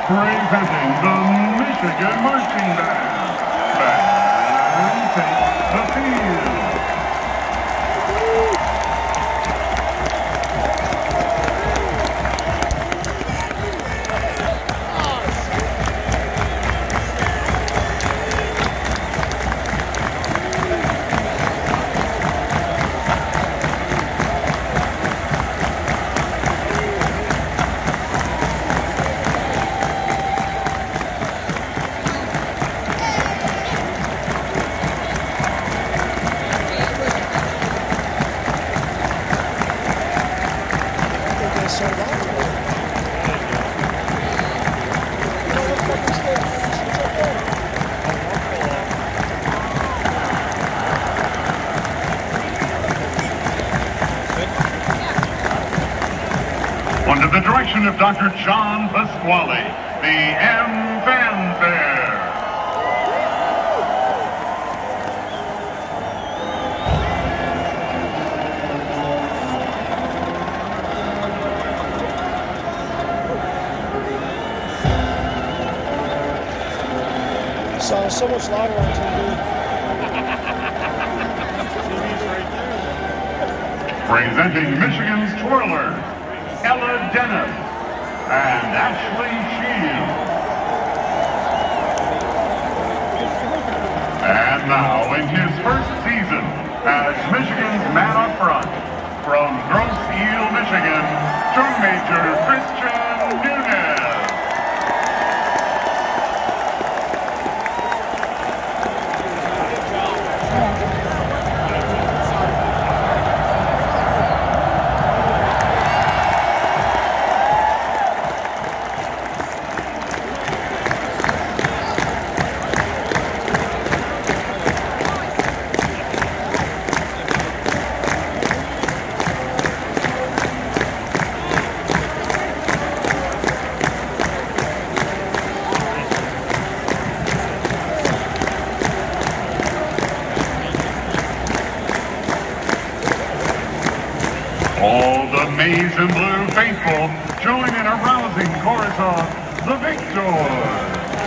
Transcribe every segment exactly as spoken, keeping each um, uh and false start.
Presenting the Michigan Marching Band. Band takes the field. Under the direction of Doctor John Pasquale, the M Fanfare. Saw so much louder on T V. Presenting Michigan's twirlers, Ella Dennis and Ashley Shields. And now, in his first season as Michigan's man up front, from Grosse Ile, Michigan, Drum Major Christian Nunez. All the maize and blue faithful join in a rousing chorus of The Victor.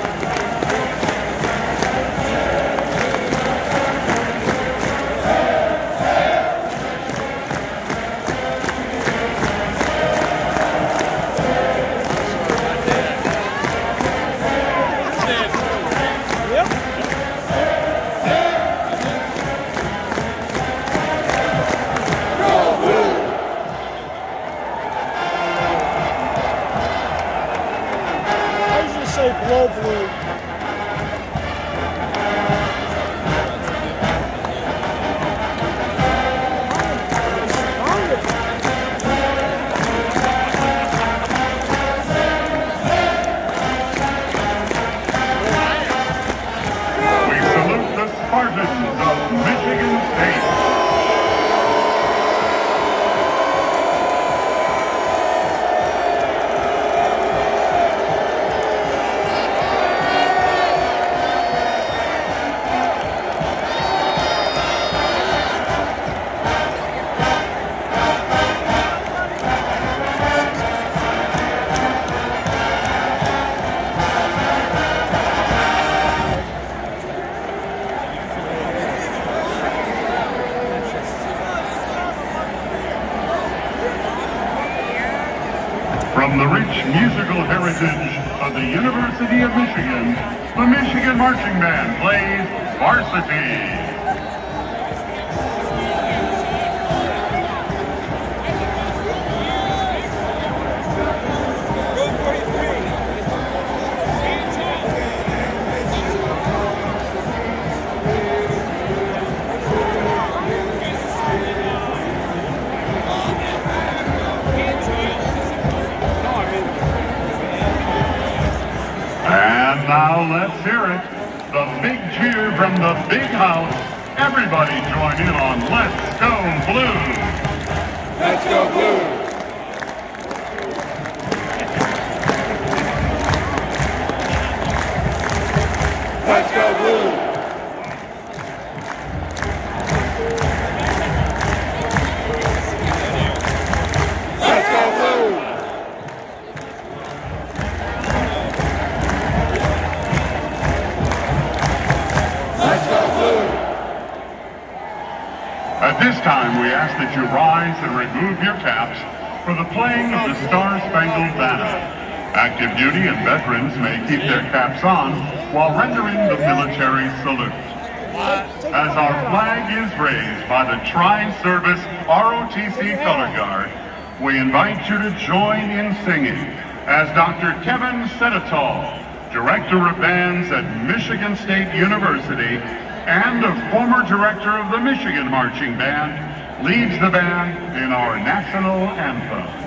Blow blue. We salute the Spartans of Michigan State. From the rich musical heritage of the University of Michigan, the Michigan Marching Band plays Varsity. And now let's hear it. The big cheer from the big house. Everybody join in on Let's Go Blue. Let's go Blue. Let's go Blue. Let's go Blue. At this time, we ask that you rise and remove your caps for the playing of the Star-Spangled Banner. Active duty and veterans may keep their caps on while rendering the military salute. As our flag is raised by the Tri-Service R O T C Color Guard, we invite you to join in singing as Doctor Kevin Sedetol, Director of Bands at Michigan State University and a former director of the Michigan Marching Band, leads the band in our national anthem.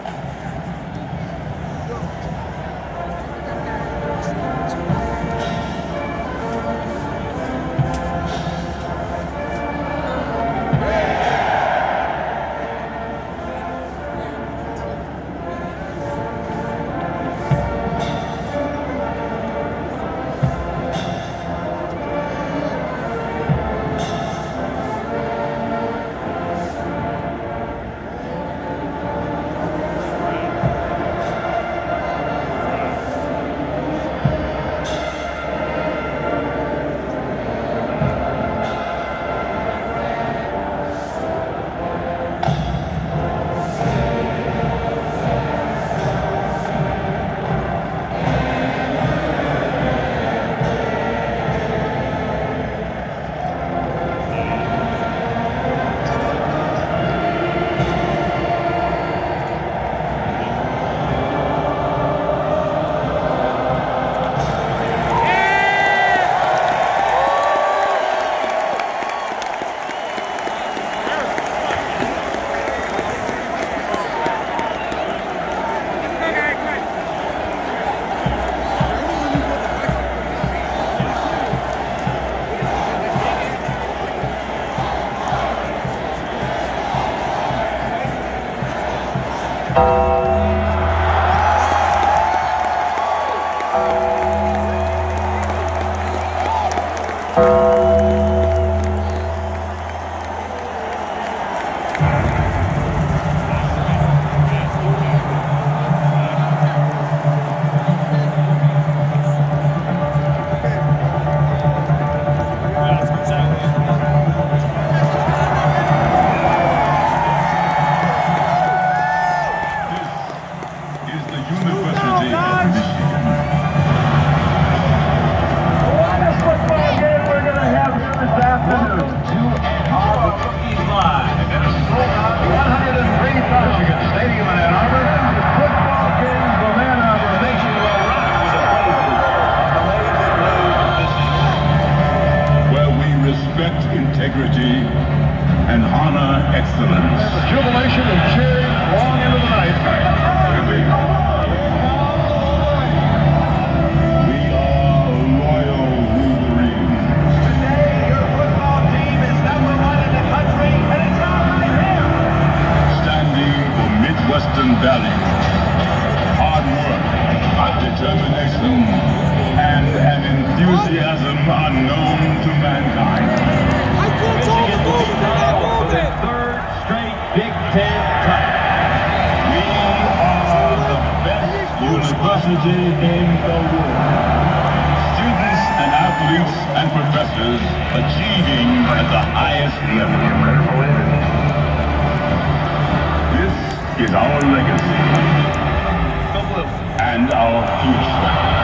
Integrity and honor excellence. Jubilation and cheering long into the night. We are loyal Wolverines. Today, your football team is number one in the country, and it's all right here. Standing for Midwestern values, hard work, a determination, and an enthusiasm unknown to mankind. Michigan will be proud for their third straight Big Ten title. We are the best university in the world. Students and athletes and professors achieving at the highest level. This is our legacy and our future.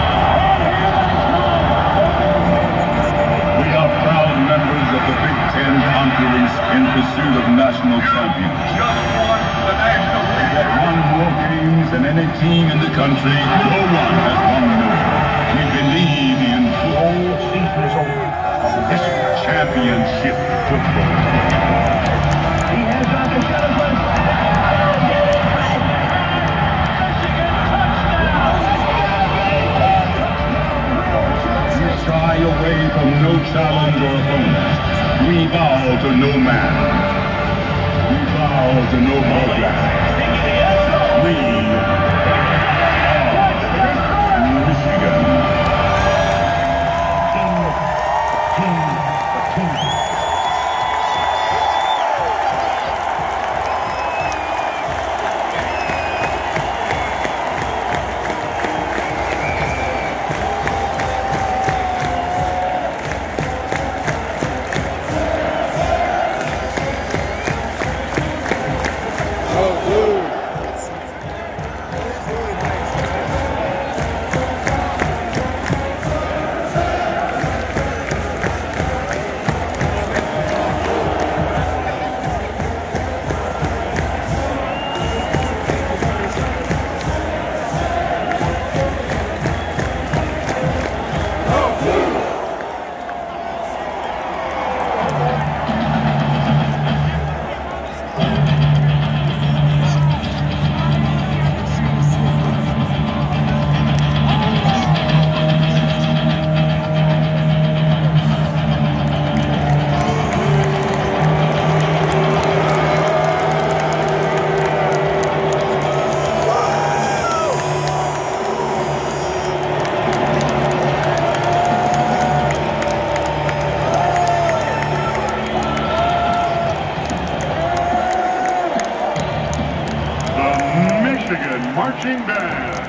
We are proud members of the Big Ten Conference in pursuit of national champions. Just won the national We have won more games than any team in the country. No one has won more. We believe in full seasons of this championship football. He has got the Spartans. We shy away from no challenge or opponent. We bow to no man. We bow to no program. We are Michigan. King, king, the king. Marching Band.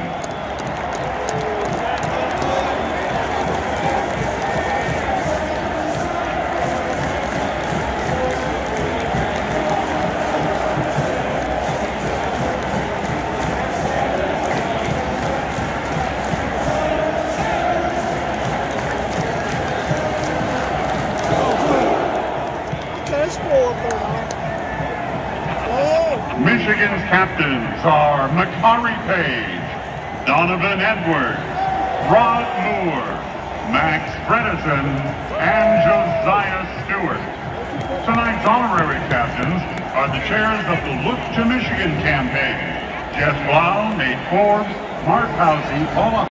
Michigan's captains are Makari Page, Donovan Edwards, Rod Moore, Max Bredesen, and Josiah Stewart. Tonight's honorary captains are the chairs of the Look to Michigan campaign: Jeff Blau, Nate Forbes, Mark Housey, Paula